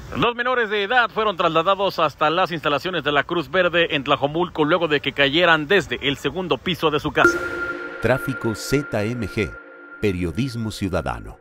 Dos menores de edad fueron trasladados hasta las instalaciones de la Cruz Verde en Tlajomulco luego de que cayeran desde el segundo piso de su casa. Tráfico ZMG, periodismo ciudadano.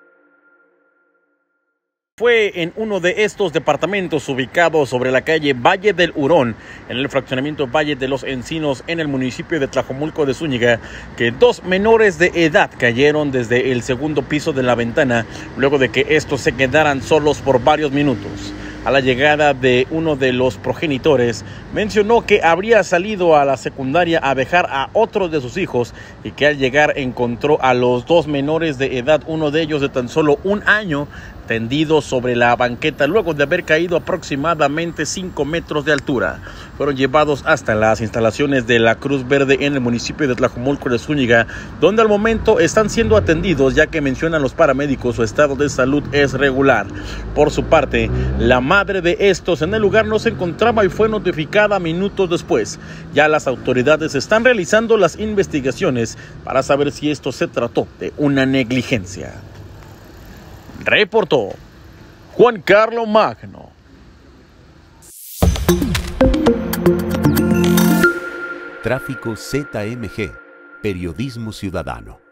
Fue en uno de estos departamentos ubicados sobre la calle Valle del Hurón, en el fraccionamiento Valle de los Encinos, en el municipio de Tlajomulco de Zúñiga, que dos menores de edad cayeron desde el segundo piso de la ventana, luego de que estos se quedaran solos por varios minutos. A la llegada de uno de los progenitores, mencionó que habría salido a la secundaria a dejar a otro de sus hijos y que al llegar encontró a los dos menores de edad, uno de ellos de tan solo 1 año, tendido sobre la banqueta luego de haber caído aproximadamente 5 metros de altura. Fueron llevados hasta las instalaciones de la Cruz Verde en el municipio de Tlajomulco de Zúñiga, donde al momento están siendo atendidos, ya que mencionan los paramédicos su estado de salud es regular. Por su parte, la madre de estos en el lugar no se encontraba y fue notificada minutos después. Ya las autoridades están realizando las investigaciones para saber si esto se trató de una negligencia. Reportó Juan Carlos Magno. Tráfico ZMG, periodismo ciudadano.